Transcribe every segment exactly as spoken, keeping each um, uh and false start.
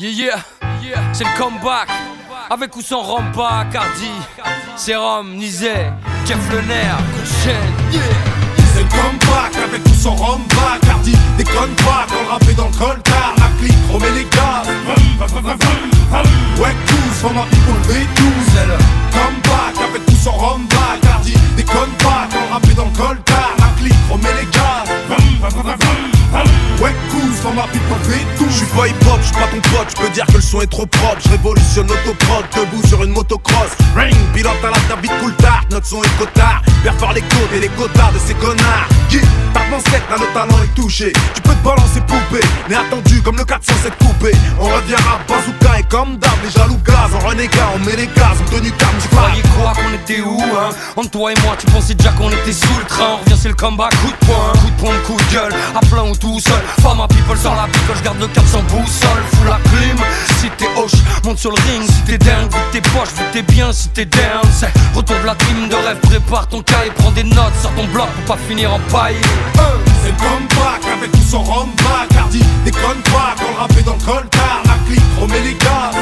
Yeah, yeah, yeah. C'est le comeback. Avec ou sans Rampa, Cardi, Serum, Nizet, Jeff Lener, coup de chaîne, yeah. C'est le comeback avec ou sans Rampa, Cardi, déconne pas quand le rap est dans le coltard. La clique, remets les gaz. Ouais, tous, for my people V douze. C'est le comeback avec ou sans Rampa, Cardi, déconne pas quand le rap est dans le coltard. La clique, remets les gaz. Ouais, cool, for my people V douze. J'suis pas hip-hop, j'suis pas ton pote, j'peux dire que le son est trop propre. J'révolutionne l'autoprod, debout sur une motocross. Ring, pilote à la table vite cool tard. Notre son est cotard, perfore les côtes et les quotas de ces connards. Qui tape en sec, là le talent est touché. Tu peux te balancer poupée, mais attendu comme le quatre cent sept coupé. On revient à bazooka et comme d'hab, les jaloux gaz. En renégat, on met les gaz, en tenue calme, tu croyais quoi qu'on était où, hein? Entre toi et moi, tu pensais déjà qu'on était sous le train. On revient, c'est le comeback, coup de poing, coup de poing, coup de gueule. À plein ou tout seul, for my people sur la picole, j'garde le cap sans boussole. Fous la clim, si t'es hoche, monte sur le ring. Si t'es dingue, vu que t'es poche, vu que t'es bien, si t'es down. C'est retour de la team de rêve, prépare ton cahier, prends des notes, sors ton bloc pour pas finir en paille. C'est le comeback avec ou sans Rampa, Cardi, déconne pas quand le rap est dans le coltard. La clique, remets les gaz.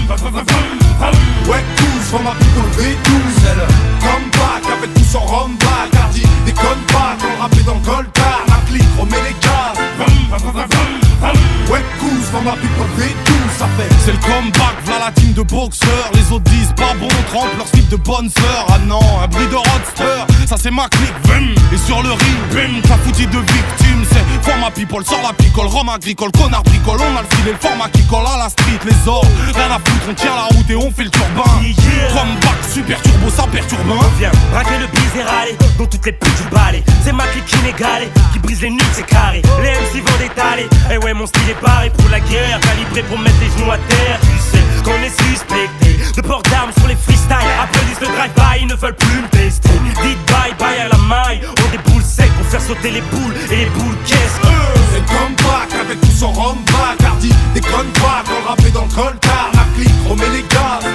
Ouais, tous, for my people V douze. C'est le comeback avec ou sans Rampa, Cardi, déconne pas quand le rap est dans le coltard. La clique, remets les gaz. Ouais, tous, for my people V douze. Ça fait c'est le comeback, v'là la team de boxeurs. Les autres disent pas bon, trempe leur slip de bonne sœur. Ah non, un bruit de roadster, ça c'est ma clique, vim. Et sur le ring, bim, t'as foutu de victimes. C'est format people, sort la picole, rhum agricole, connard bricole. On a le filet, le format qui colle à la street, les ordres. Rien à foutre, on tient la route et on fait le turbin. Yeah. Comeback, super turbo, ça perturbe. On vient braquer le bise et râler dans toutes les putes du balai. C'est ma clique inégalée qui brise les nuques, c'est carré. Les M C vont détaler. Et ouais, mon style est barré pour la guerre, calibré pour mettre les genoux à terre. Tu sais qu'on est suspecté de port d'armes sur les freestyles. Applaudissent le drive-by, ils ne veulent plus me tester. Dites bye bye à la maille. On des boules secs pour faire sauter les boules et les boules caisses. C'est le comeback avec ou sans Rampa, Cardi, déconne pas quand le rap est dans le coltard. La clique, remets les gaz.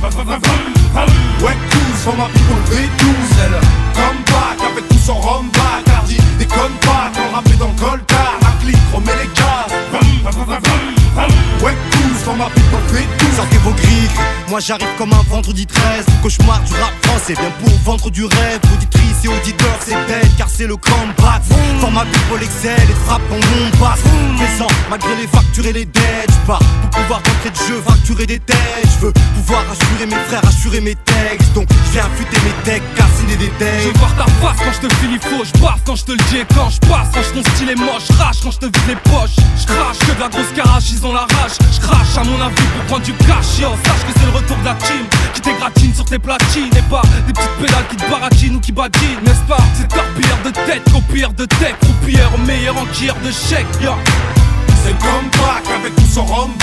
Ouais, tous, for my people V douze. C'est le comeback avec ou sans Rampa, Cardi, déconne pas quand le rap est dans le coltard. La clique, remets les gaz. Ouais, tous, for my people V douze. Sortez vos grilles, moi j'arrive comme un vendredi treize. Cauchemar du rap français, bien pour vendre du rêve. Auditrice et auditeur, c'est bête car c'est le comeback. Format people excel et frappe en mon basse. Présent, malgré les factures et les dettes. J'pars pour pouvoir d'entrée de jeu, facturer des têtes. J'veux pouvoir assurer mes frères, assurer mes textes. Donc j'viens affûter mes decks, cassiner des decks. Je veux voir ta face quand j'te file il faut. J'baffe quand j'te le dis et quand j'passe. Quand ton style est moche, rage quand j'te vide les poches. J'crache que de la grosse carache, ils ont la rage. J'crache à mon avis pour prendre du cash. Yo, sache que c'est le retour de la team qui t'égratine sur tes platines. Et pas des petites pédales qui te baratinent ou qui badinent, n'est-ce pas? C'est torpilleur de tête, copieur de tech, croupière, meilleur enquilleur de chèque, yo. C'est le comeback avec ou sans Rampa,